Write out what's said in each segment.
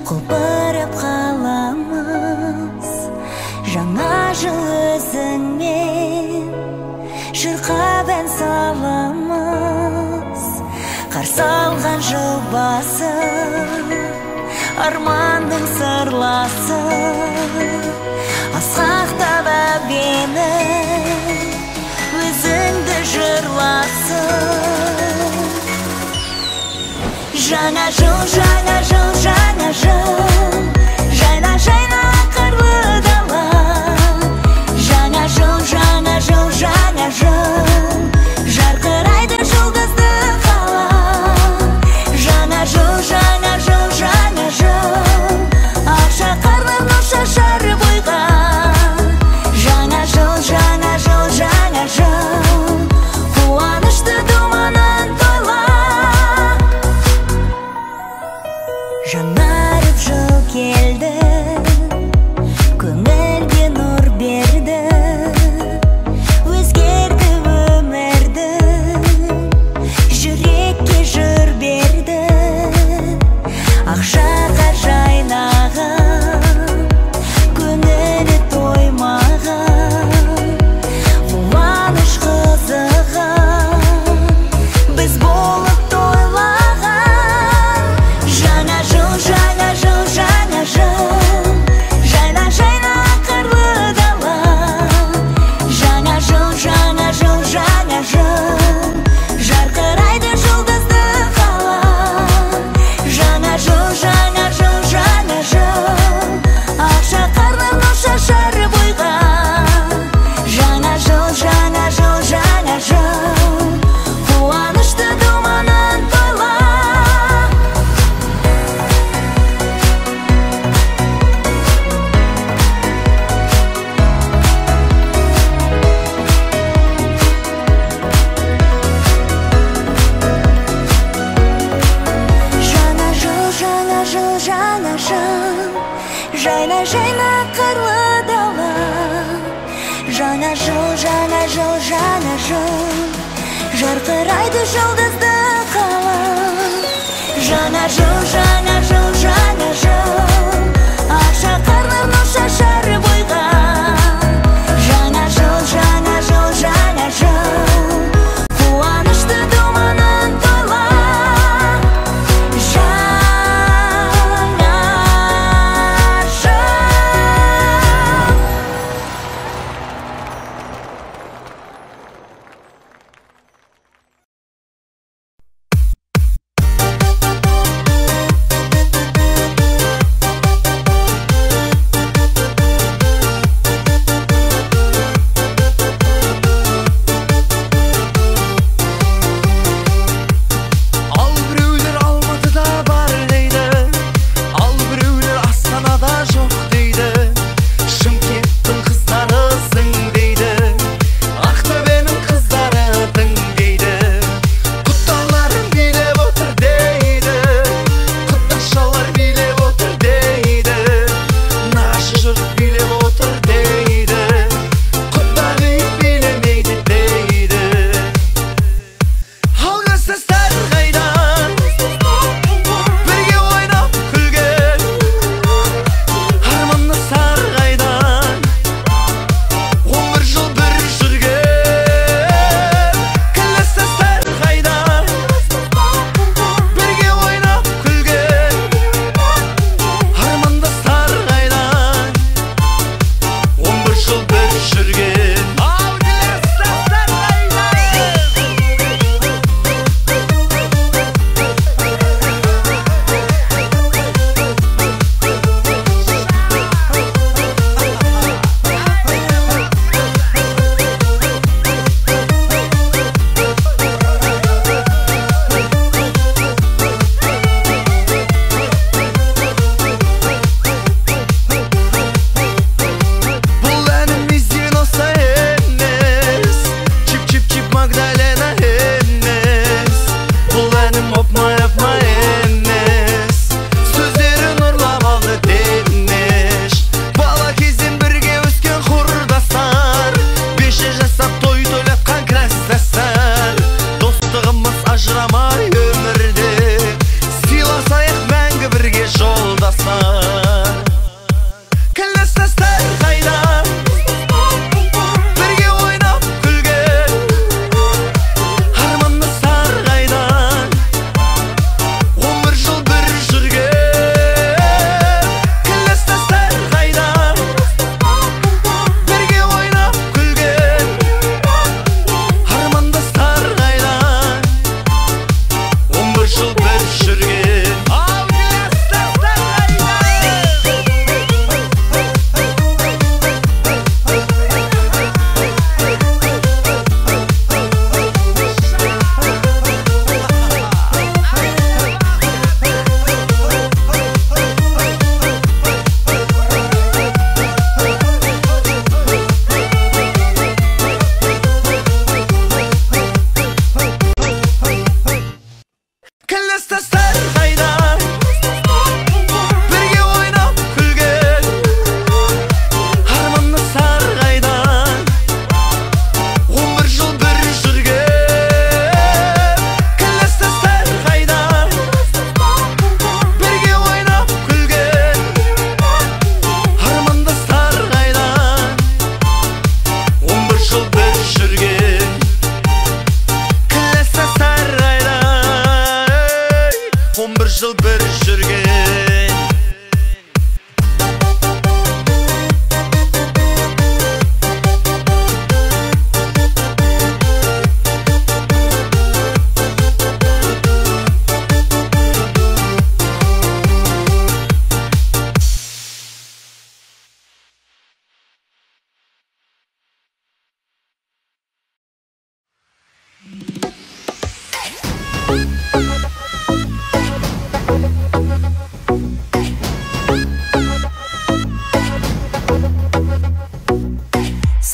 құлпырып қаламыз. Жаңа жыл өзіңмен шырқап ән саламыз. Қарсы алған жыл басы, армандың сырласы, асқақтап әбені өзіңді жырласын. Жаңа жыл, жаңа жыл, жаңа жыл, жайна жайна қарлы дала. Жаңа жыл, жаңа жыл, жаңа жыл, жарқырайды жұлдызды қала. Жаңа жыл, жаңа жыл, жаңа жыл, ақша қарлы нұр шашар бойға. Жаңа жыл, жаңа жыл, жаңа жыл, қуанышты думанын тойла. Жаңарып жыл келді, көңілге нұр берді, өзгерді өмірді, жүрекке жыр берді. Ақшаға жайнаған, көңілі тоймаған, қуаныш қызыған, біз болып тойлаған. Жаңа жыл, жаңа жыл, жаңа жыл, жайна жайна қарлы дала. Жаңа жыл, жаңа жыл, жаңа жыл, жарқырайды жұлдызды қала. Жаңа жыл, жаңа жыл, жаңа жыл, ақша қарлы нұр шашар бойға. Жаңа жыл, жаңа жыл, жаңа жыл, қуанышты думанын тойла. Жаңа жыл, жаңа жыл, жаңа жыл, жайна жайна қарлы дала. Жаңа жыл, жаңа жыл, жаңа жыл, жарқырайды жұлдызды қала. Жаңа жыл, жаңа жыл, жаңа жыл, ақша қарлы нұр шашар бойға. Жаңа жыл, жаңа жыл, жаңа жыл, қуанышты думанын тойла. Жаңа жыл.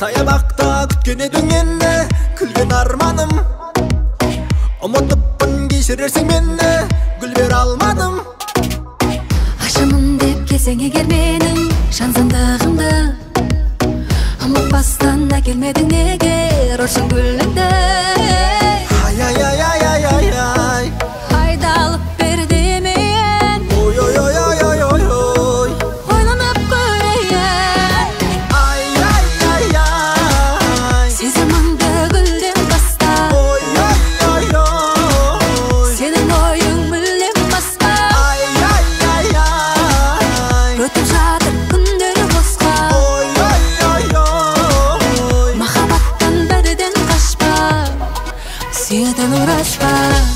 Саябақта күткен едің енді күлген арманым. Ұмытыппын кешірерсің мені, гүл бере алмадым. Ашамын деп келсең егер менің жансандығымды, ұмытпастан әкелмедің неге рошын гүліңді. Ай-ай-ай-ай-ай-ай, Айдалып бер демейін, ой-ой-ой-ой-ой-ой, ойланып көрейін. Ай-ай-ай-ай, Сезіміңді гүлден баста, ой-ой-ой-ой, сенің ойың мүлдем басқа. Ай-ай-ай-ай, Өтіп жатыр күндер босқа, ой-ой-ой-ой, махаббаттан бәріден қашпа, сүйетін ұраспа.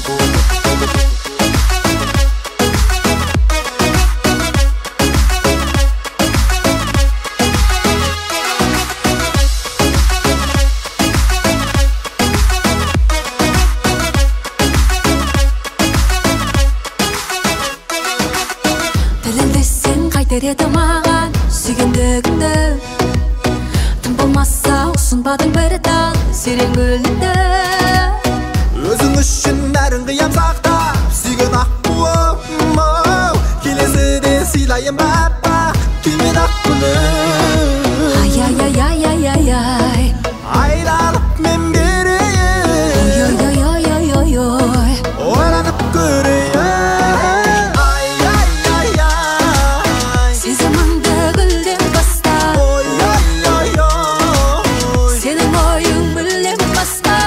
Тіліндесең қайтер еді маған сүйгендігіңді, тым болмаса ұсынбадың бір тал серен гүліңді. өзің үшін бәрін қиям сақтап, сүйген аққуым, келесіде сыйлайын аппақ күймен ақ гүлім. Ай-ай-ай-ай-ай-ай, Айдалып мен берейін, ой-ой-ой-ой-ой-ой, ойланып көрейін. Ай-ай-ай-ай, сезіміңді гүлден баста, ой-ой-ой-ой, сенің ойың мүлдем басқа.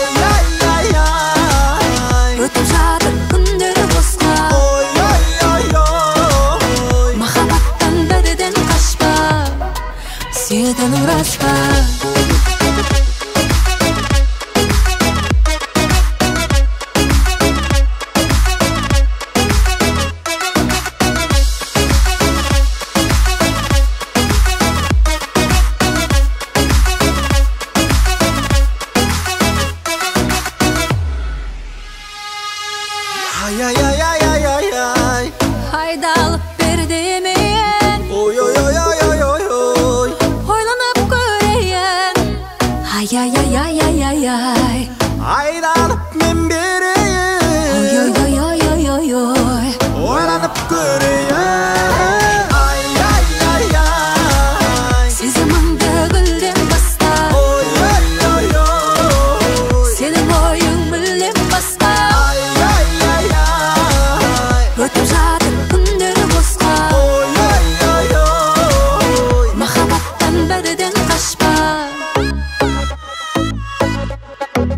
ай-ай-ай-ай, Өтіп жатыр күндер босқа, ой-ой-ой-ой, махаббаттан бәріден қашпа, сүйетін ұраспа. Ай-ай-ай-ай-ай-ай, Айдалып бер демейін, ой-ой-ой-ой-ой-ой, ойланып көрейін. Ай-ай-ай-ай-ай-ай-ай, айдалып мен берейін, ой-ой-ой-ой-ой-ой, ойланып көрейін. Ай-ай-ай-ай, сезіміңді гүлден баста, ой-ой-ой-ой, сенің ойың мүлдем басқа. ай-ай-ай-ай, Өтіп жатыр күндер босқа, ой-ой-ой-ой, махаббаттан бәріден қашпа.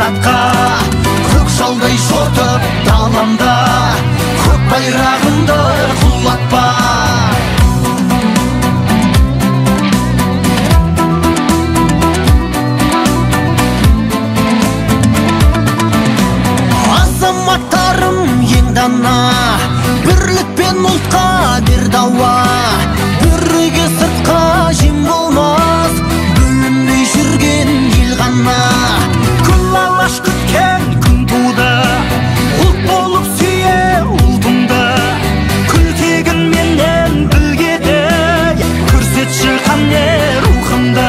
минатқа, көкшалдай жортып даламда, көк байрағымды құлатпа. Азаматтарым ең дана, бірлік пен ұлтқа бер дауа. Бүріге сыртқа жем болмас, бөлінбей жүрген ел ғана. Күн алаш күткен күн туды, ұлт болып сүйе ұлтыңды. Күлтегін менен білгеді, көрсетші қане рухымды.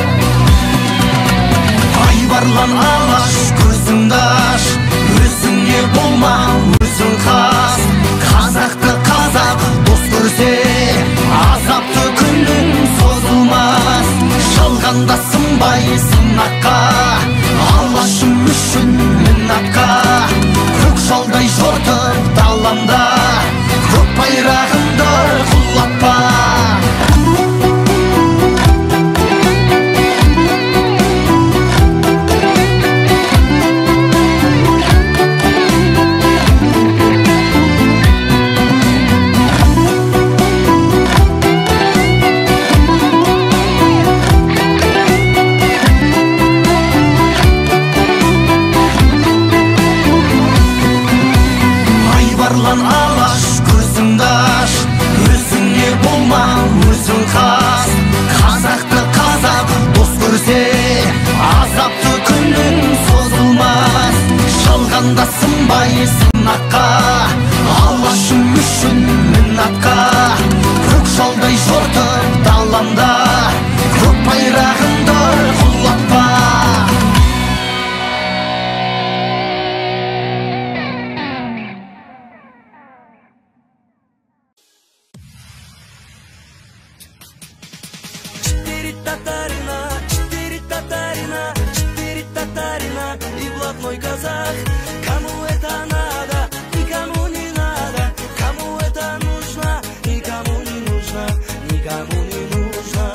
Айбарлан алаш көзіңді аш, өзіңе болма өзің қас. Қазақты қазақ дос көрсе, азапты күнің созылмас. Жалғанда сынбай сынаққа, алашым үшін минатқа. Көкшалдай жортып даламда, көк байрағымды құлатпа. Айбарлан алаш көзіңді аш, өзіңе болма өзің қас. Қазақты қазақ дос көрсе, азапты күнің созылмас. Жалғанда сынбай сынаққа, алашым үшін минатқа. Көкшалдай жортып даламда, көк байрағымды құлатпа. И блатной казах, кому это надо, никому не надо, кому это нужно, никому не нужно, никому не нужно.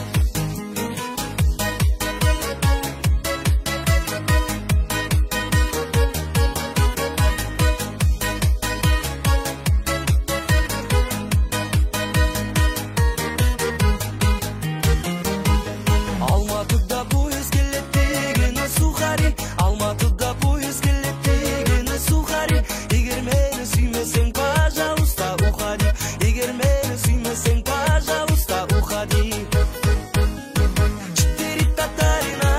Алматыда поезд келет дегені сухари, Алматыда поезд келет дегені сухари. Егер мені сүймесең, пожалуйста, уходи. Егер мені сүймесең, пожалуйста, уходи. Четыре татарина,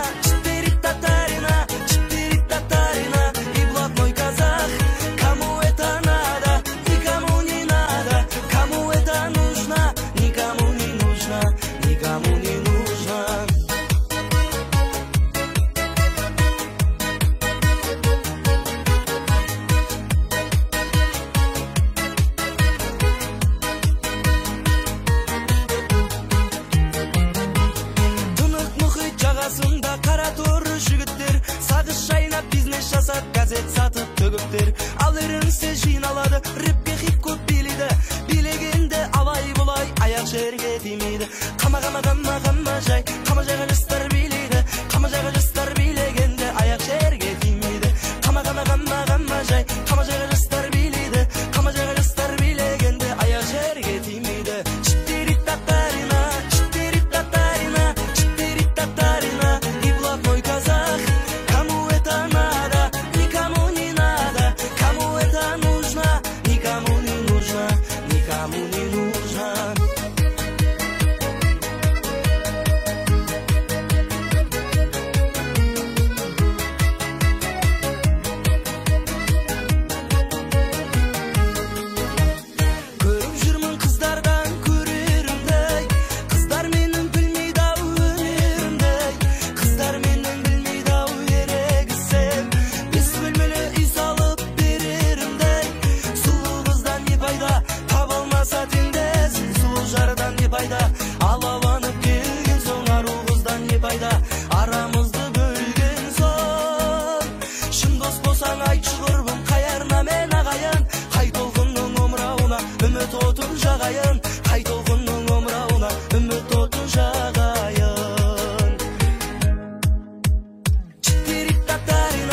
и блатной казах. Кому это надо, никому не надо, кому это нужно, никому не нужно, никому не нужно. Тынық мұхит жағасында қара торы жігіттер, сағыз шайнап бизнес жасап, газет сатып төгіптер. Ал ерінсе жиналады, рэпке хип-хоп билейді, билегенде алай бұлай аяқ жерге тимейді. Қама жай, қама жайға жастар билейді, қама жайға жастар билегенде аяқ жерге тимейді. Қама жай, қама жайға жастар билейді, қама жайға жастар билегенде аяқ жерге тимейді. Четыре татарина, и блатной казах. Кому это надо, никому не надо, кому это нужно, никому не нужно, никому не нужно. Көріп жүрмін қыздардан көрерімдей, қыздар менің білмейді ау өнерімдей, қыздар менің білмейді ау ерегісем. Бес бөлмелі үй салып берерімдей, сұлу қыздан не пайда, таба алмаса теңдесін. Сұлу жардан не пайда, алаланып келген соң, ару қыздан не пайда, арамызды бөлген соң. Шын дос болсаң айтшы құрбым, қайарына мен ағайын. Қай толқынның омырауына үміт отын жағайын, қай толқынның омырауына үміт отын жағайын. Четыре татарина,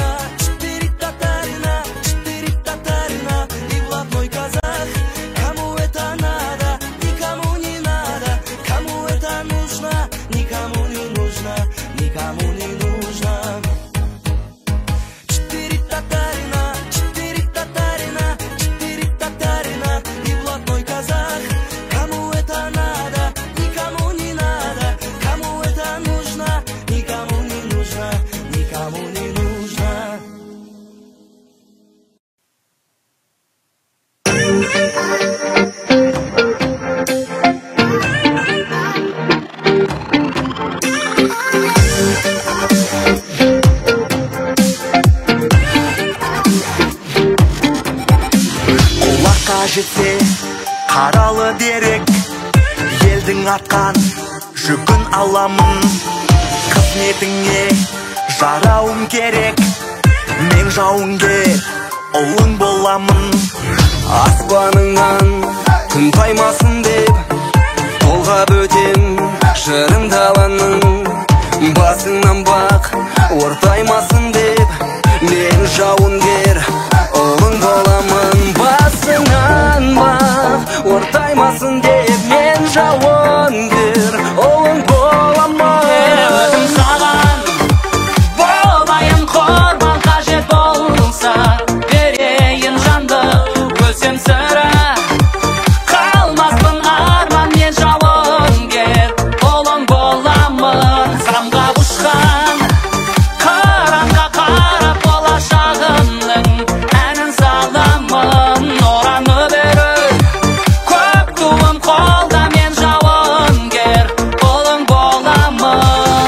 жетсе қаралы дерек, елдің атқан жүгін аламын. Қызметіңе жарауым керек, мен жауынгер ұлың боламын. Аспаныңнан күн таймасын деп толғап өтем жырым даланың. Басыңнан бақ ортаймасын деп мен жауынгер ұлың боламын. Басыңнан бақ ортаймасын деп мен жауынгер ұлың боламын. Өзім саған болайын құрбан, қажет болса берейін жанды. Өлсем сірә қалмаспын арман, мен жауынгер ұлың боламын. Самға ұшқан қыранға қарап болашағымның әнін саламын. Ораны беріп көк туым қолда, мен жауынгер ұлың боламын.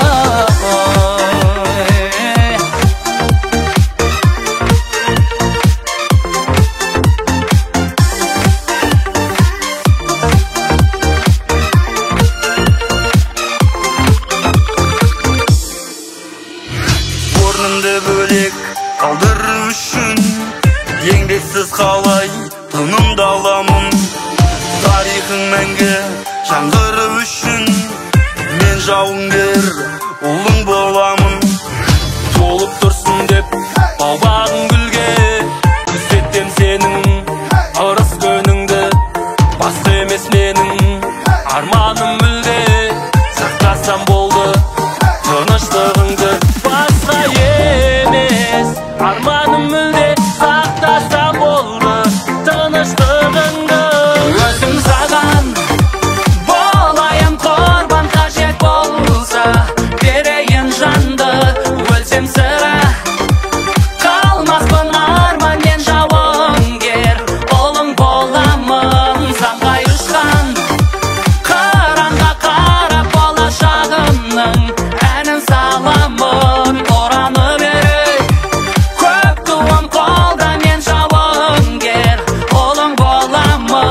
Орнымды бөлек қалдыру үшін еңбексіз қалай тынымды аламын. Тарихың мәңгі жаңғыру үшін мен жауынгер ұлың боламын. Толып тұрсын деп бау-бағың гүлге, күзетем сенің ырыс көніңді. Басқа емес менің арманым мүлде, сақтасам болды тыныштығыңды. Басқа емес арманым мүлде, сақтасам болды тыныштығыңды. Өзім саған болайын құрбан, қажет болса берейін жанды. Өлсем сірә қалмаспын арман, мен жауынгер ұлың боламын. Самғай ұшқан қыранға қарап болашағымның әнін саламын. Ораны беріп көк туым қолда, мен жауынгер ұлың боламын.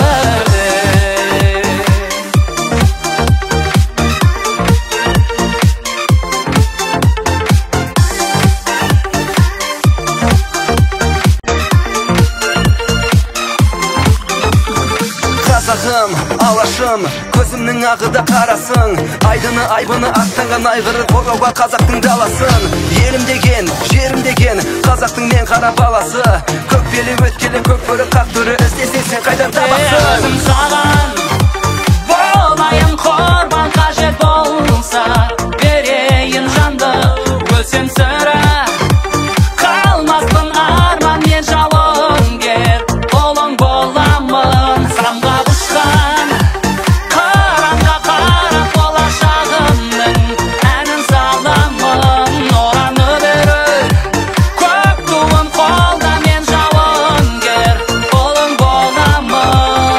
Қазағым, алашым, көзімнің ағы да қарасың. Айдыны айбыны аттанған айғыры қорғауға қазақтың даласын. Елім деген, жерім деген қазақтың мен қара баласы. Көкпелі өткелі көк бөрі қақ түрі іздесең сен қайдан табасың? Өзім саған болайын құрбан, қажет болса берейін жанды. Өлсем сірә қалмаспын арман, мен жауынгер ұлың боламын. Самға ұшқан қыранға қарап болашағымның әнін саламын. Ораны беріп көк туым қолда, мен жауынгер ұлың боламын.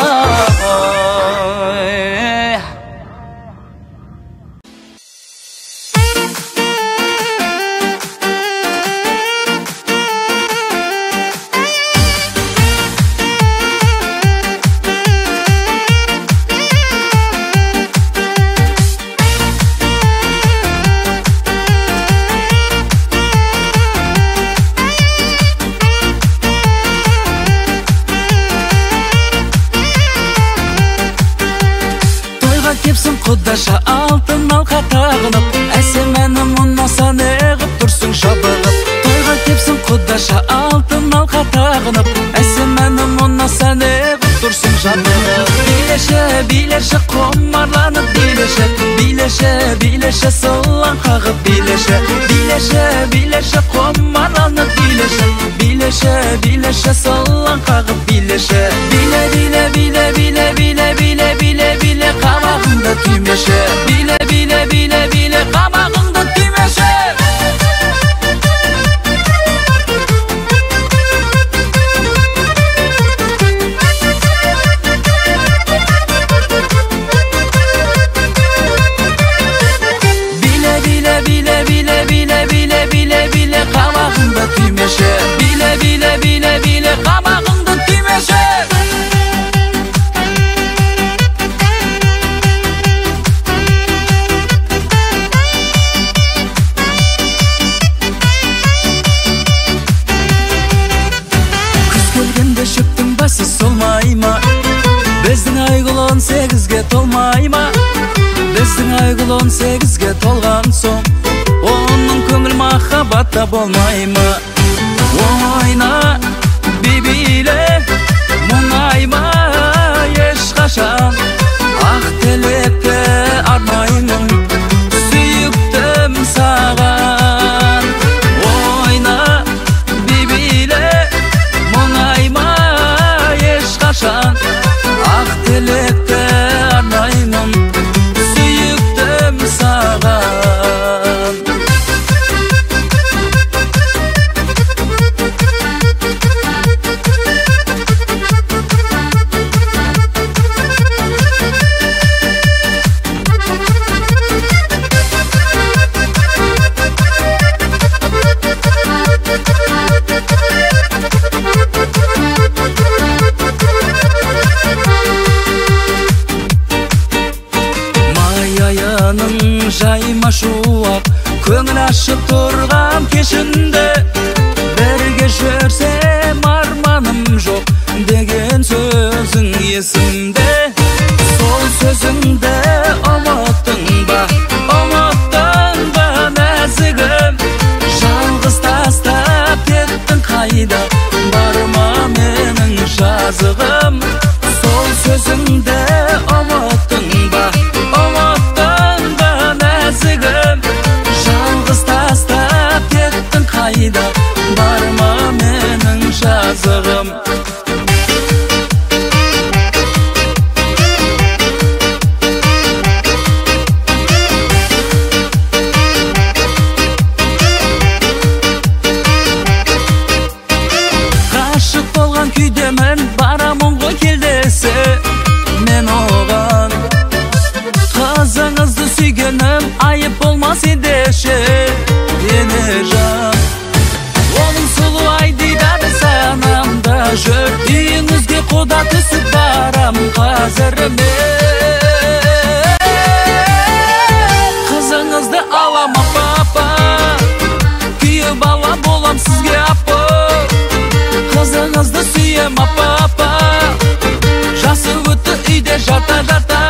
Тойға кепсін құдаша алтын алқа тағынып, әсемәнім ұнаса неғып тұрсың жабығып. Тойға кепсін құдаша алтын алқа тағынып, әсемәнім ұнаса неғып тұрсың жабығып. Билеші, билеші құмарланып билеші, билеші, билеші сылаң қағып билеші. Билеші, билеші құмарланып билеші, билеші, билеші сылаң қағып билеші. Биле, биле, биле, биле, биле, биле, биле, биле, қабағыңды түймеші. Биле, биле, биле, биле, қабағыңды түймеші. Қабағыңды түймеші. Биле, биле, биле, биле, қабағыңды түймеші. 8-ге толмай ма? Біздің айгүл 18-ге толған соң, оның көңіл махаббатта болмай ма? Ойна, бибиле, мұңайма ешқашан, ақ тілекті арнаймын, сүйіктім саған. Ойна, бибиле, мұңайма ешқашан, ақ тілекті арнаймын, сүйіктім саған. Жайма шуақ көңіл ашып тұрған кешінде, бірге жүрсем арманым жоқ деген сөзің есімде. Сол сөзіңді ұмыттың ба нәзігім? Жалғыз тастап кеттің қайда, барма менің жазығым? Сол сөзіңді ұмыттың ба нәзігім? Жалғыз тастап кеттің қайда, барма менің жазығым? Ғашық болған күйдемін, барамын ғой келдесі мен оған. Қызыңызды сүйгенім айып болмас ендеше, ене жан. Оның сұлу айдидады санамда жүр, үйіңізге құда түсіп барам қазір мен. Қызыңызды алам апа, күйеу бала болам сізге апа. Қызыңызды сүйем апа, жасы өтті үйде жата.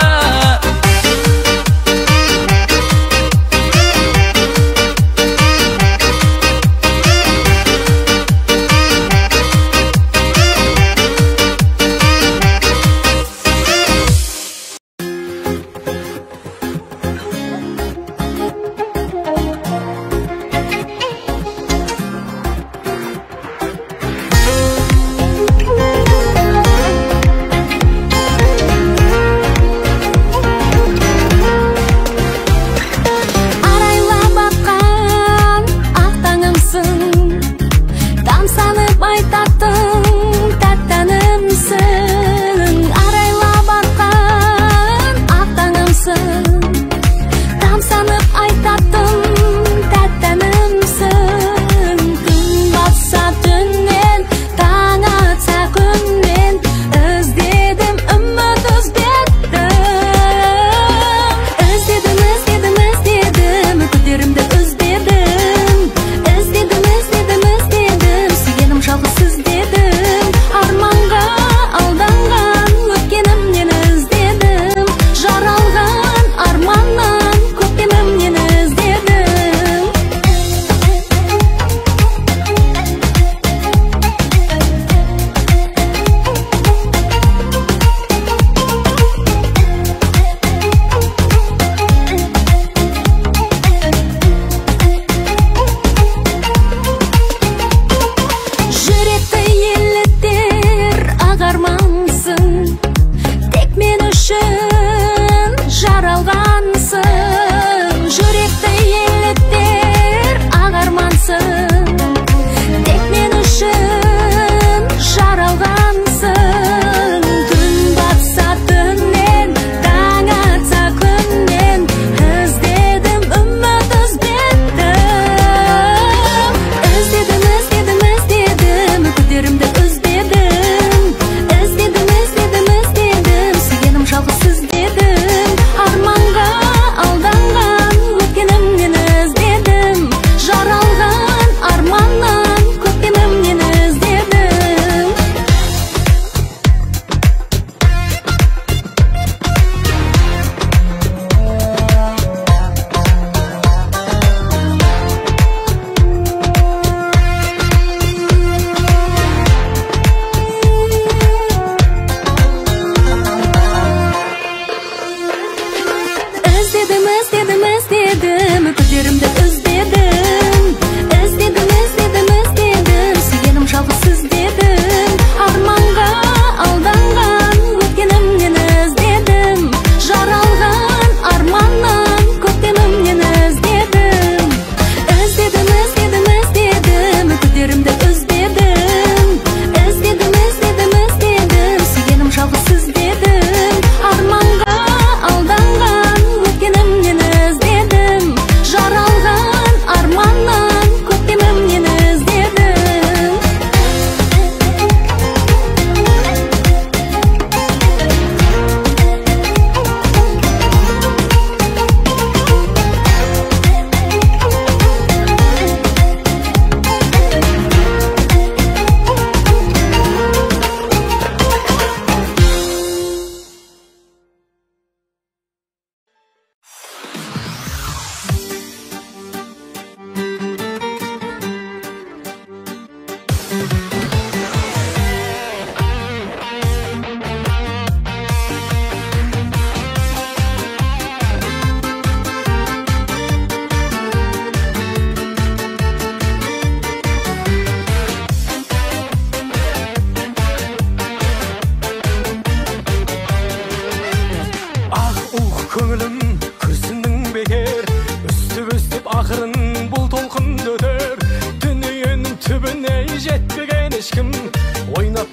Armanga aldan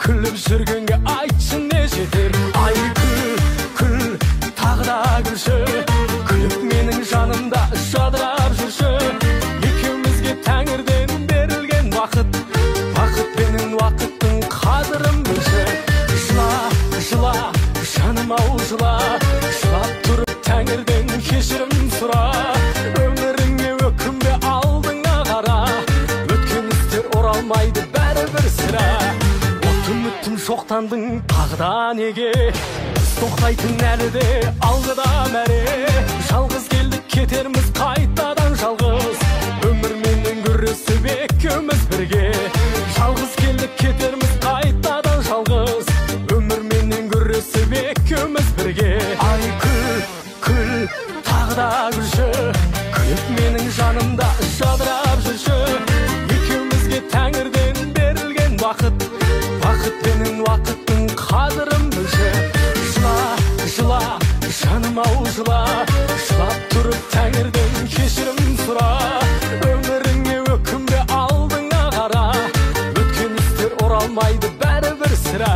күліп жүргенге айтшы не жетер. Ай күл тағы да күлші, күліп менің жанымда жадырап жүрші. Екеумізге тәңірден берілген уақыт, бақытпенен уақыттың қадірін білші. Жыла жаным ау жыла, жылап тұрып тәңірден кешірім сұра. Өміріңе өкінбе алдыңа қара, өткен істер оралмайды бәрібір сірә. Үмітім шоқтандың тағда неге, біз тоқтайтын әлі де алғыда мәре. Жалғыз келдік кетерміз қайтадан жалғыз, өмірменен күресіп екеуміз бірге. Жалғыз келдік кетерміз қайтадан жалғыз, өмірменен күресіп екеуміз бірге. Ай күл тағда күлші, күліп менің жанымда жадырап жүрші. Екеумізге тәңірден берілген уақыт, бақытпенен уақыттың қадірін білші. Жыла жаным ау жыла, жылап тұрып тәңірден кешірім сұра. Өміріңе өкінбе алдыңа қара, өткен істер оралмайды бәрібір сірә.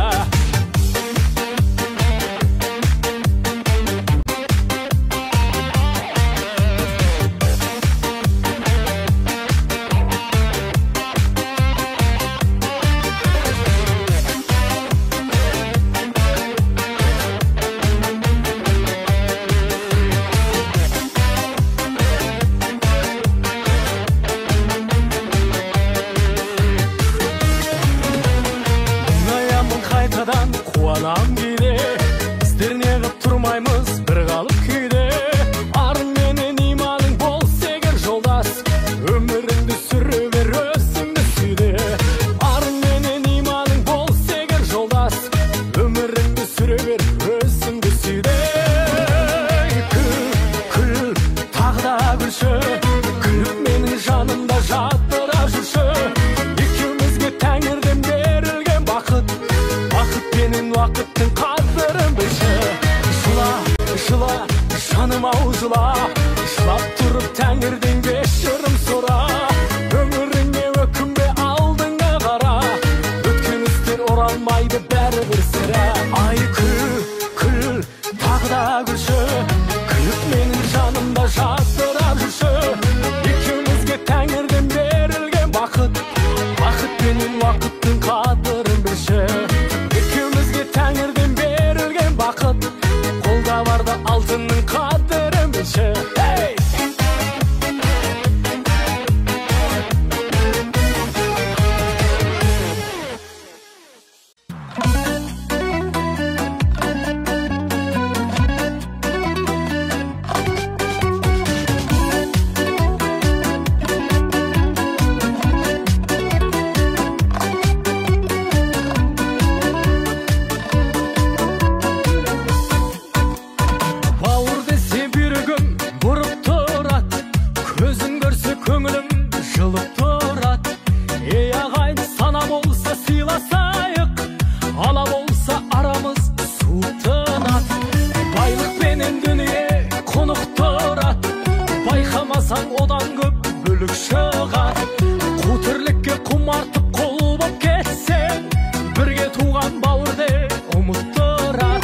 Қуанам кейде, біздер неғып тұрмаймыз бір қалып күйде. Арың менен иманың болса егер жолдас, өміріңді сүре бер өзіңді сүйде. Арың менен иманың болса егер жолдас, өміріңді сүре бер өзіңді сүйде. Күл тағы да күлші, күліп менің жанымда жадырап жүрші. Екеумізге тәңірден берілген бақыт, бақытпенен уақыттың қадірін білші. Жыла жаным ау жыла, жылап тұрып тәңірден кешірім сұра. Өміріңе өкінбе алдыңа қара, өткен істер оралмайды бәрібір сірә. Ай күл тағы да күлші, күліп менің жанымда жадырап жүрші. Екеумізге тәңірден берілген бақыт, бақытпенен уақыттың қадірін білші. Екеумізге тәңірден берілген бақыт, қолда барда алтынның қадірін білші. Одан көп бөлік шығар, қу тірлікке құмартып қол боп кетсең, бірге туған бауырды ұмыттырар.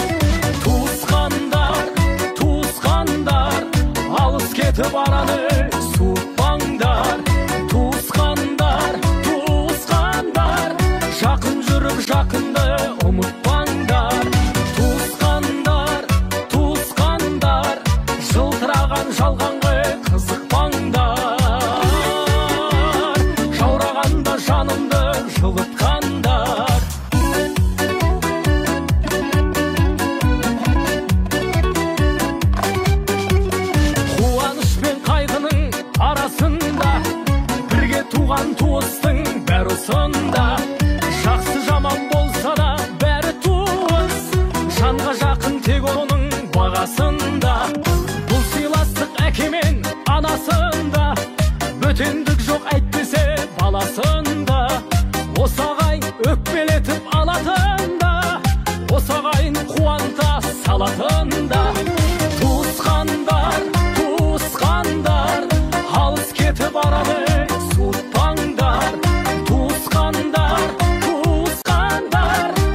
Туысқандар, алыс кетіп араны суытпаңдар. Туысқандар, жақын жүріп жақынды ұмытпаңдар. Туысқандар, жылтыраған жалғанғы қызықпаңдар. Жаурағанда жанымды жылытқандар. Қуаныш пен қайғының арасында, бірге туған туыстың бәрі осында. Жақсы жаман болса да бәрі туыс, жанға жақын тек оның бағасында. Бұл сыйластық әке мен анасында, бөтендік жоқ әйтпесе баласында. Осы ағайын өкпелетіп алатында, осы ағайын қуанта салатында. Туысқандар, алыс кетіп араны суытпаңдар. Туысқандар,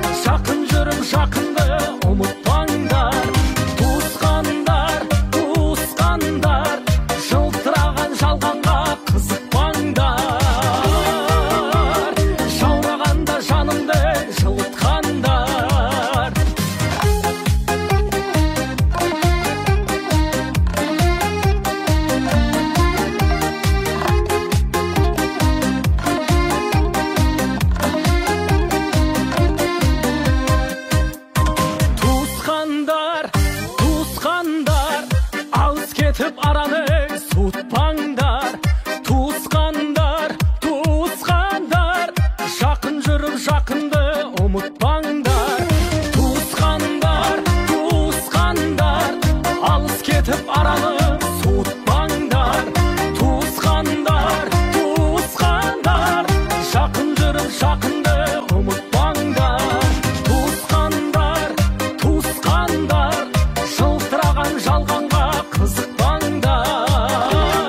кетіп араны суытпаңдар. Туысқандар, туысқандар, жақын жүріп жақынды ұмытпаңдар. Туысқандар, туысқандар, алыс кетіп араны суытпаңдар. Туысқандар, туысқандар, жақын жүріп жақынды ұмытпаңдар. Туысқандар, туысқандар, жылтыраған жалғанға қызықпаңдар.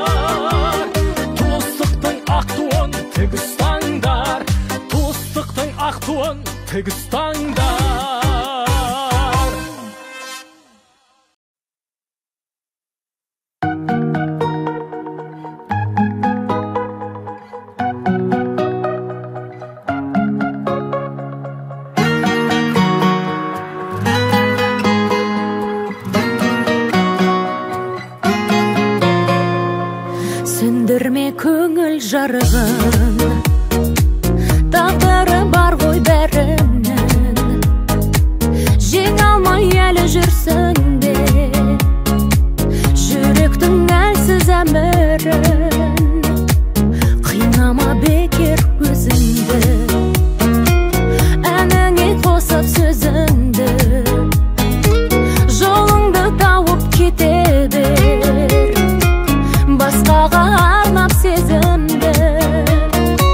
Туыстықтың ақ туын тік ұстаңдар. Туыстықтың ақ туын тік ұстаңдар. Сөндірме көңіл жарығын, тағдыры бар ғой бәрінің. Жеңе алмай әлі жүрсің бе жүректің әлсіз әмірін. Қинама бекер өзіңді, әніңе қосып сөзіңді. Жолыңды тауып кете бер, басқаға арнап сезімді.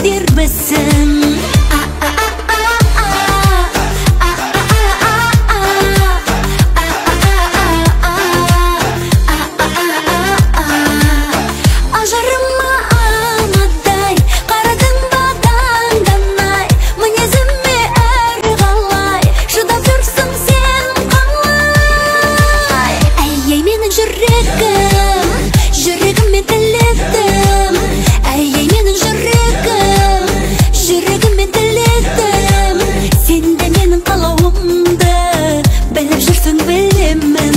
дербісің. Ажарыма алмадай, қарадың бадаңданай, мінезіме әрі қалай, шыдап жүрсің сен қалай. Әй, менің жүрегім, жүрегіме тіледім. Әй, менің жүрегім, жүрегіме тіледім. Сен де менің қалауымды біліп жүрсің, білемін.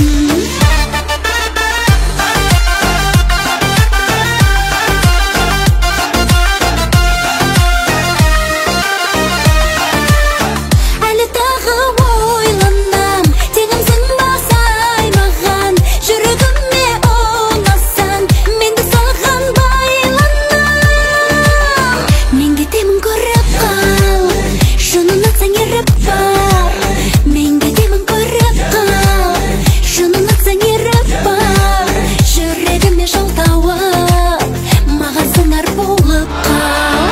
Әлі тағы ойланам, теңімсің басай маған. Жүрегіме ұнасаң, мен де саған байланам. Мен кетемін, көріп қал, шынын атсаң еріп бар. Мен кетемін, көріп қал, шынын атсаң еріп бар. Жүрегіме жол тауып, маған сыңар болып қал.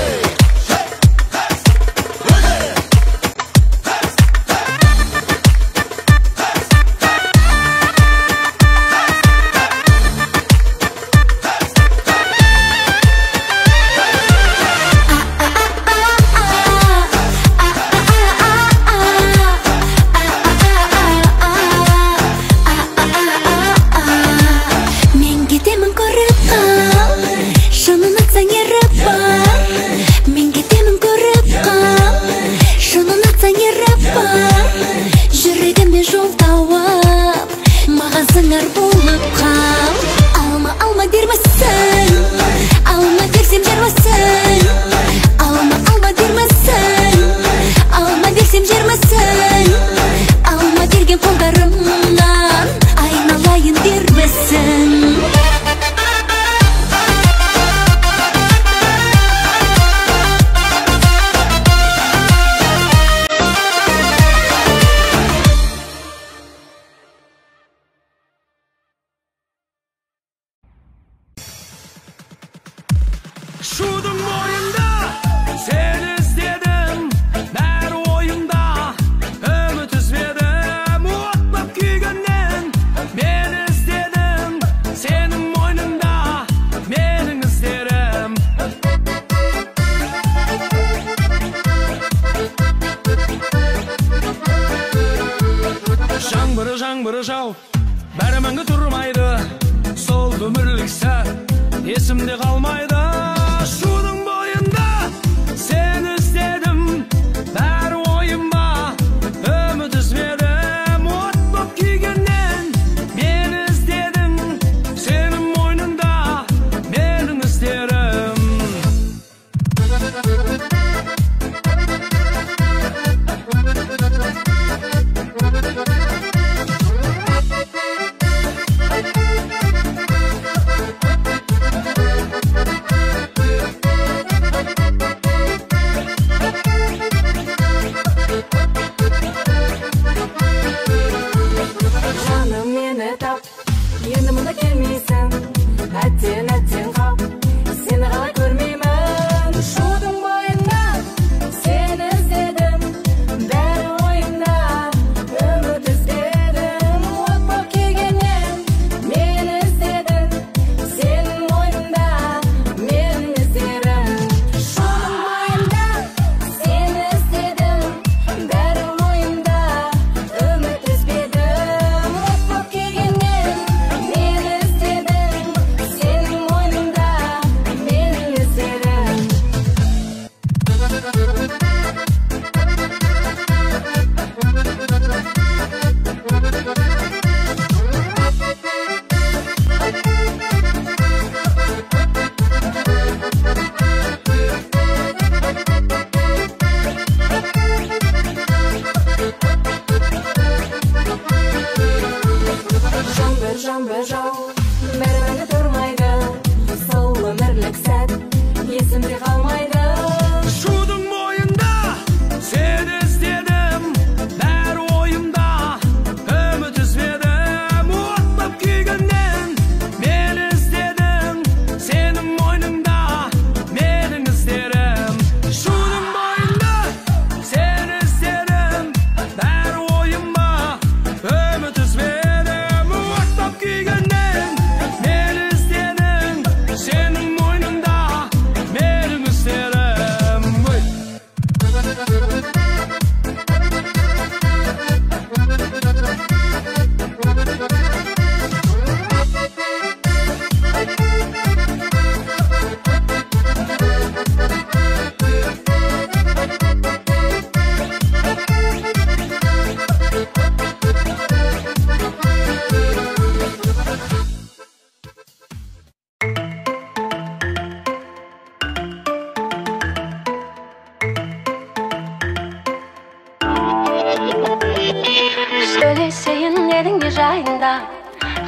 Мен кетемін, көріп қал, шынын атсаң еріп бар. Мен кетемін, көріп қал, шынын атсаң еріп бар. Жүрегіме жол тауып, маған сыңар болып қал. Алма, алма дермісің, алма берсем жермісің. Алма, алма дермісің, алма берсем жермісің. Алма берген қолдарымнан айналайын дербісің. Шудың бойында сені іздедім, бәрі ойымда, үміт үзбедім. От боп күйгеннен мен іздедім, сенің мойныңда менің іздерім. Жаңбыры жау, бәрі мәңгі тұрмайды. Сол өмірлік сәт есімде қалмайды. Шудың бойында сені іздедім, бәрі ойымда, үміт үзбедім. От боп күйгеннен мен іздедім, сенің мойныңда менің іздерім. Жаным мені тап, енді мұнда келмейсің. Әттен қап, сені қалай көрмеймін. Шудың бойында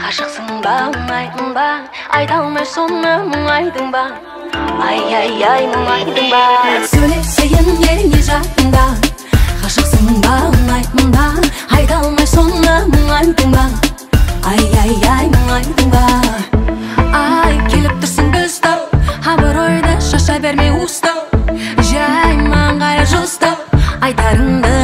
Ғашықсың ба, ұнайтын ба, айта алмай соны мұңайдың ба? Ай, мұңайдың ба? Сөйлесейін не жатында? Ғашықсың ба, ұнайтын ба, айта алмай соны мұңайдың ба? Ай, мұңайдың ба? Ай, келіп тұрсың көстау, абыр ойды шаша бермей ұстау. Жай маңғая жостау, айтарыңды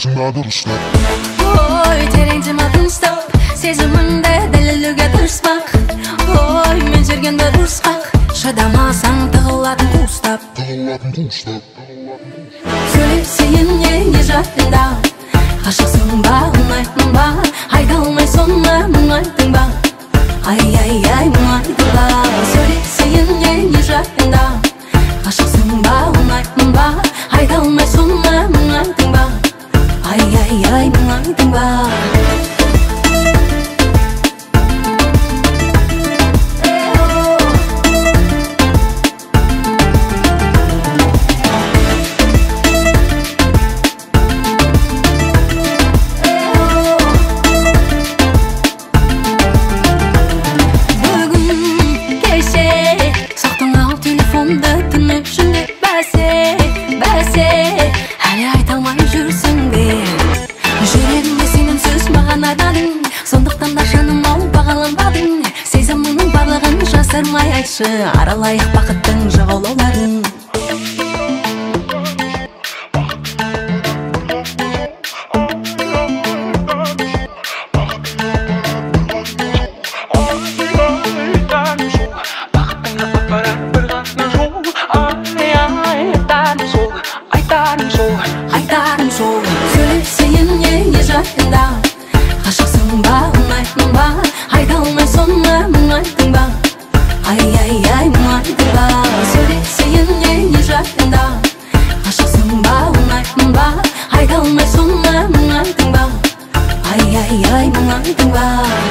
ой, тереңде матынстау, сезіміңді дәлелуге тырыспақ. Ой, мен жүргенді ұрысқақ, шыдамасаң тығылатын қуыстап. Сөйлесейін не жатында? Ғашықсың ба, ұнайтын ба, айта алмай соны мұңайдың ба? Ай, мұңайдың ба? Сөйлесейін не жатында? Ғашықсың ба, ұнайтын ба, айта алмай соны мұңайдың ба? Ай, мұңайдың ба? Аралайық бақыттың жағалауларын. Айтарым сол, сөйлесейін не жатында? Ғашықсың ба, ұнайтын ба, айта алмай соны мұңайдың ба? Ай, мұңайдың ба? Сөйлесейін не жатында? Ғашықсың ба, ұнайтын ба, айта алмай соны мұңайдың ба? Ай, мұңайдың ба?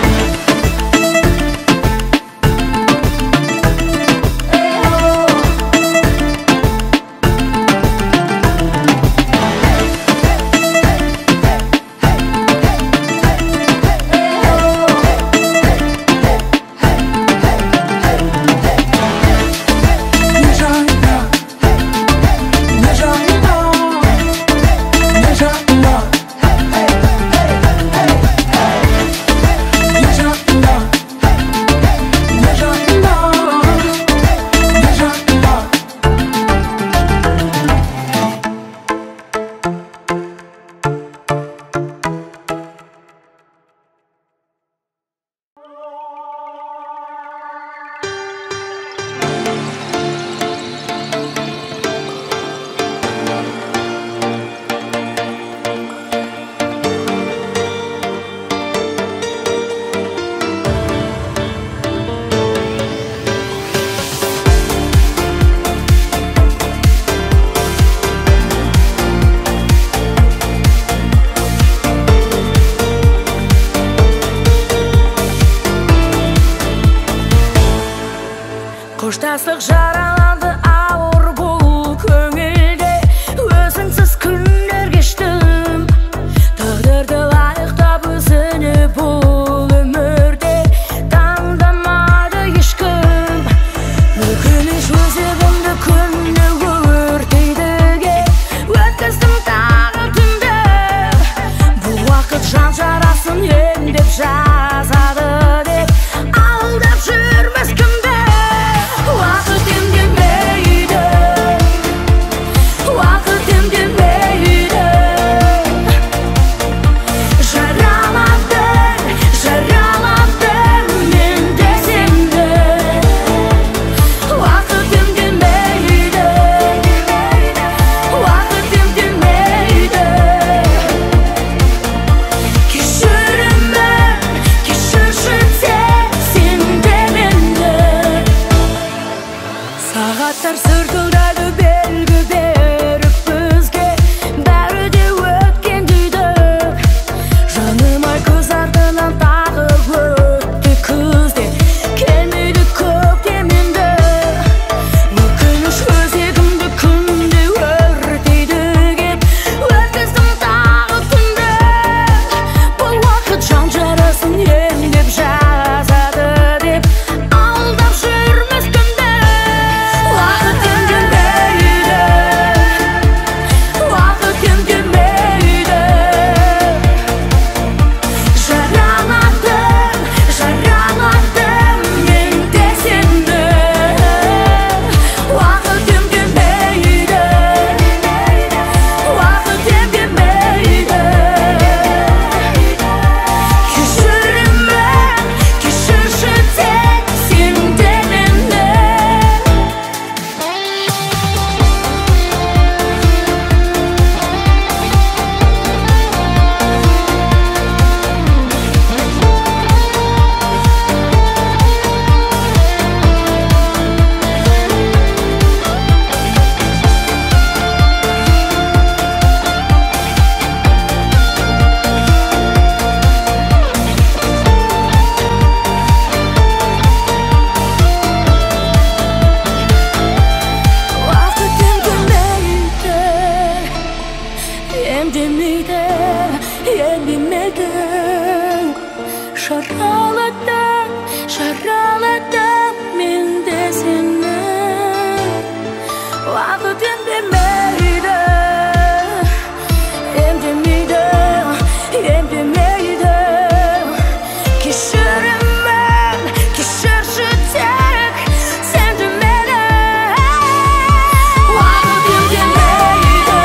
Қоштастық жаралады ауыр бұл көңілде, өзіңсіз күндер кештім. Тағдырды лайықтап өзіне бұл өмірде таңдамады ешкім. Өкініш өзегімді күнде өртейдіге өткіздім тағы түнде. Бұл уақыт жан жарасын емдеп жазады деп алдап жүрмес кімде. Уақыт емдеп Елемедің шаралатып менде сені Уақыт емдемейді Кешіріммен кешірші тек сенді мені Уақыт емдемейді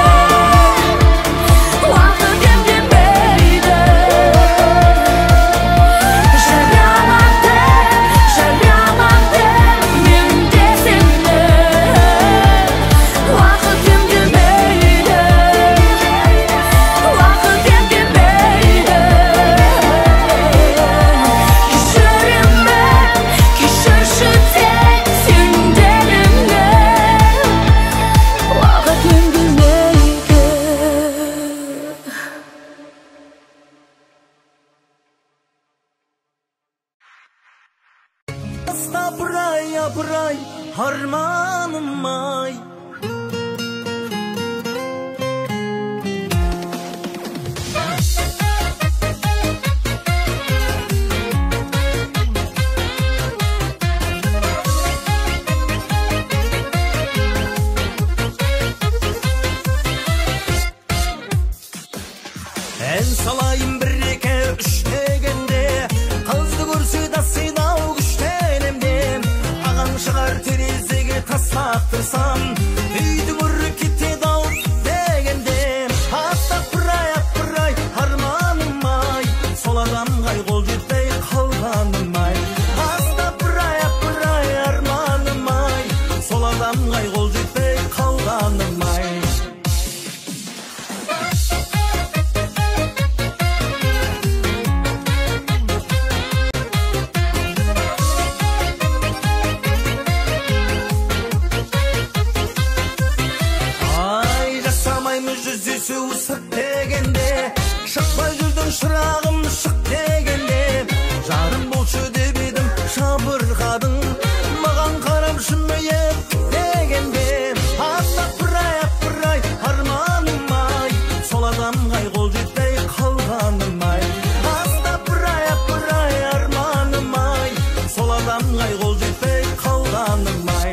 Жарамады менде сені Уақыт емдемейді Кешіріммен кешірші тек сенді мені Уақыт емдемейді Апырай, арманым-ай Ән салайын бір-екі үш дегенде Қызды көрсе да сыйнау күштенемде Ағаң шығар терезеге тастақтырсам Үйдің үрі кетеді-ау дегенде Апырай, арманым-ай Сол адамға қол жетпей қалғаным-ай Апырай, арманым-ай Сол адамға қол жетпей қалғаным-ай Жүзесу сық дегенде Шықпай жүрдің шырағым шық дегенде Жарым болшы деп едім шабырғадың Маған қарап жымиып дегенде Апырай, арманым-ай Сол адамға қол жетпей қалғаным-ай Апырай, арманым-ай Сол адамға қол жетпей қалғаным-ай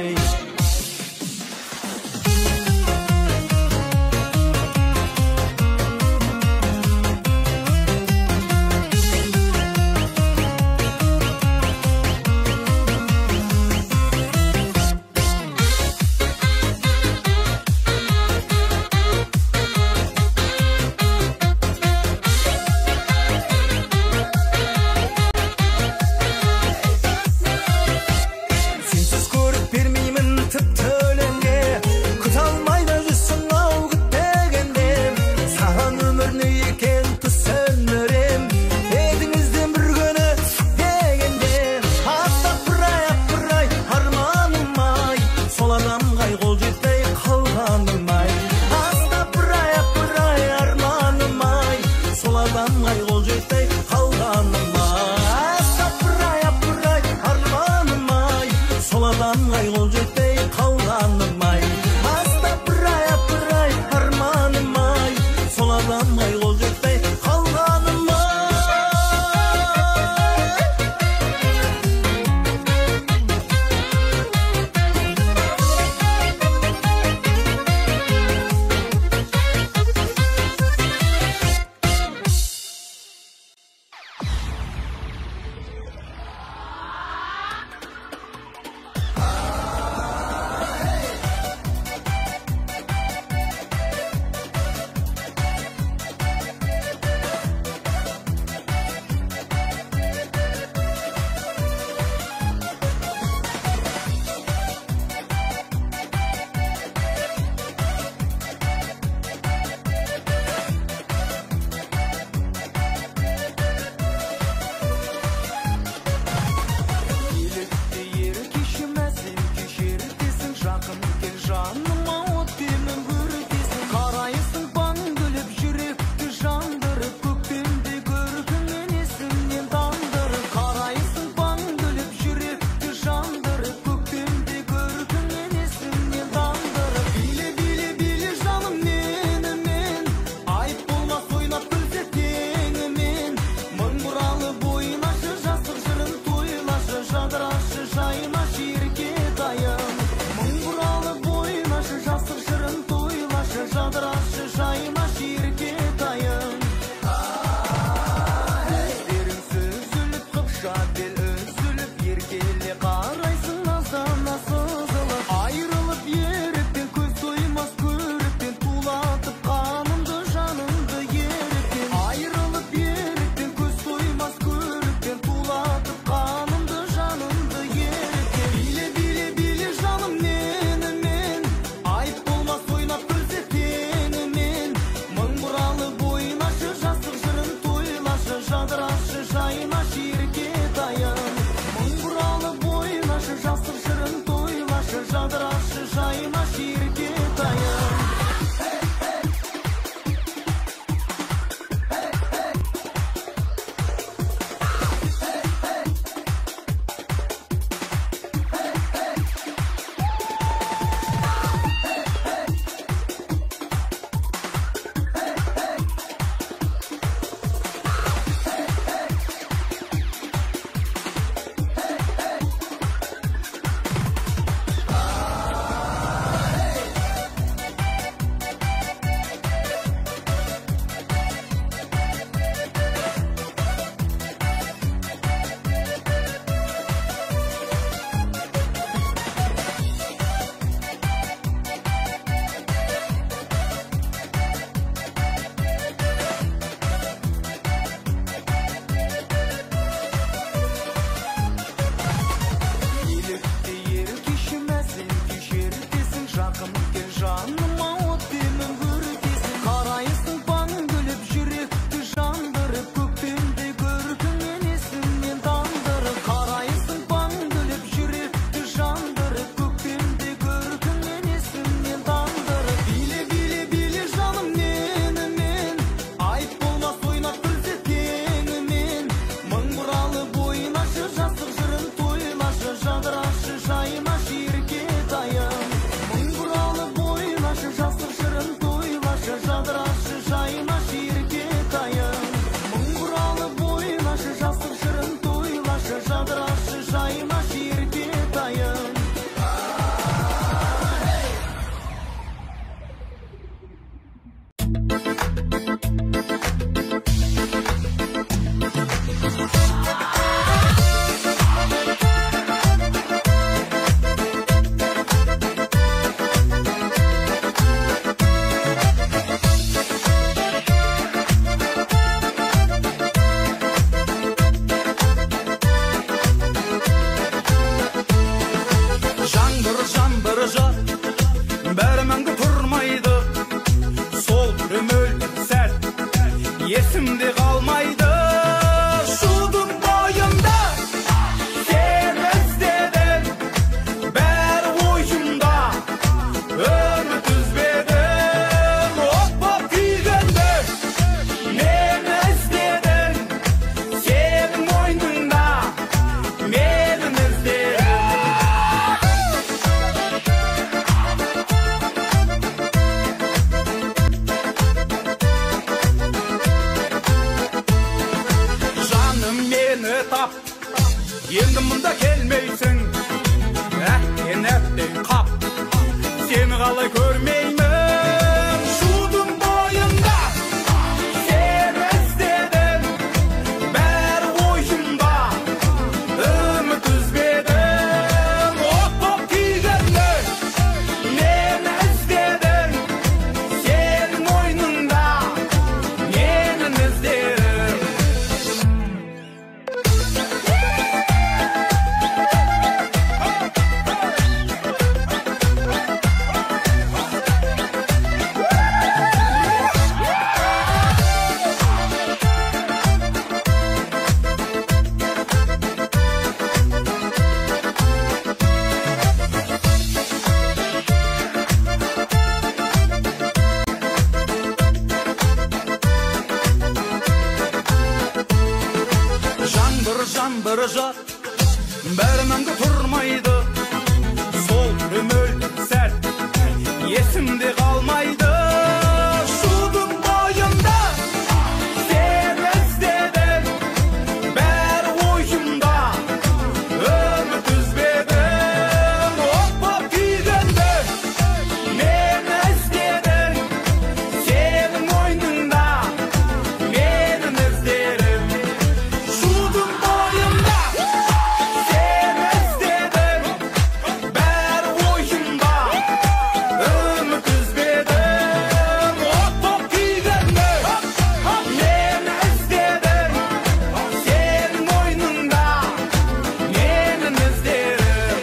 Atan biri jat Bärmende turmaydı Sol ömür sert Yesimde kalmaydı Şudun boyunda Sen özledin Bär oyumda Ömüt üzbedim Hop güygende Men özledim Senin oyununda Menin özlerim Şudun boyunda Sen özledim Bär oyumda Ömüt üzbedim Hop güygende Men özledim Senin oyununda Menin özlerim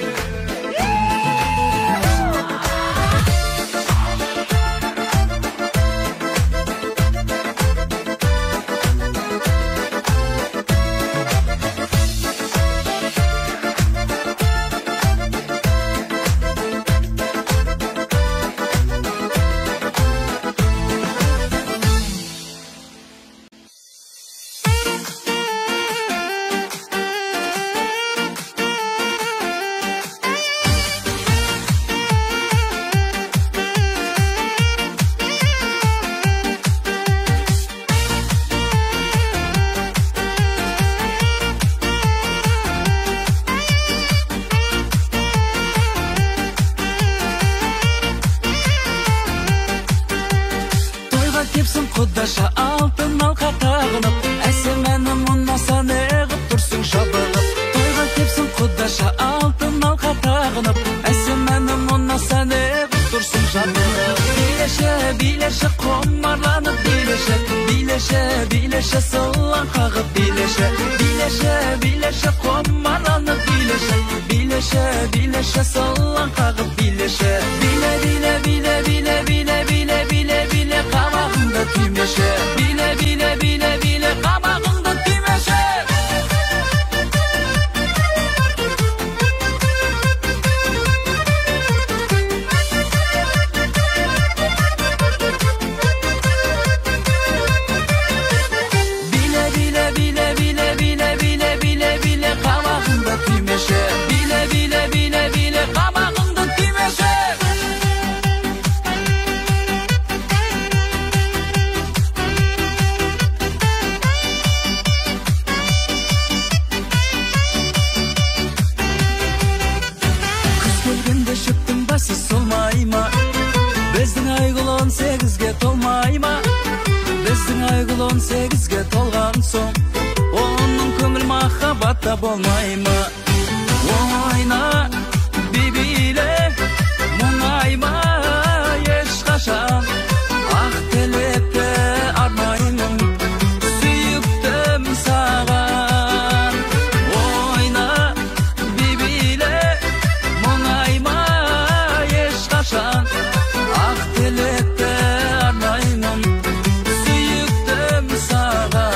Тойға кепсін құдаша алтын алқа тағынып Әсем әнім ұнаса неғып тұрсың шабығып Тойға кепсін құдаша алтын алқа тағынып Әсем әнім ұнаса неғып тұрсың шабығып Билеші қомарланып Билеші сылан қағып Билеші қомарланып Билеші сылан қағып Биле қабағыңды түймеші Биле қабағыңды түймеші Биле қабағыңды түймеші Биле қабағыңды түймеші Күз келгенде шөптің басы солмай ма Біздің айгүл 18-ге толмай ма Біздің айгүл 18-ге толған соң Оның көңіл махаббатта болмай ма Ойна бибиле мұңайма ешқашан Ақ тілекті арнаймын сүйіктім саған Ойна бибиле мұңайма ешқашан Ақ тілекті арнаймын сүйіктім саған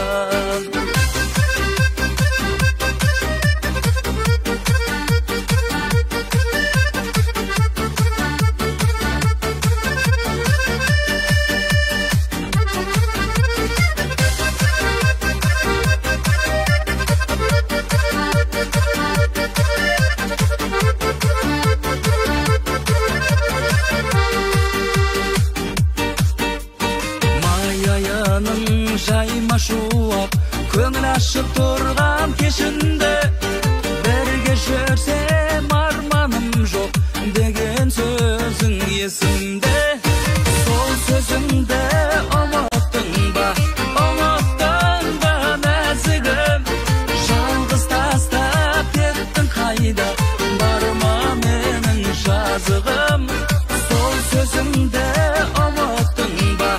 Жайма шуап, көңіл ашып тұрған кешінде Бірге жүрсем арманым жоқ деген сөзің есімде Сол сөзіңді ұмыттың ба нәзігім Жалғыз тастап кеттің қайда барма менің жазығым Сол сөзіңді ұмыттың ба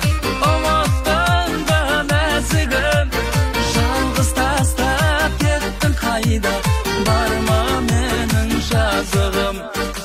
Жалғыз тастап кеттің қайда барма менің жазығым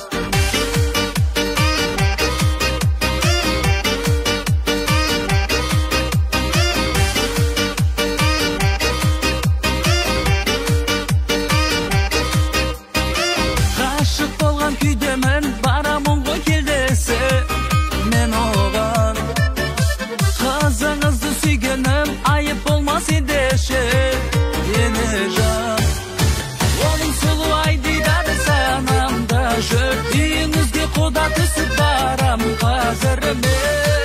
Ғашық болған күйдемін барамын ғой келдесі мен оған Қызыңызды сүйгенім айып болмас ендеше мені жан. Олың сұлу айдидады санамда жүр, үйіңізге құда түсіп барам қазір мен.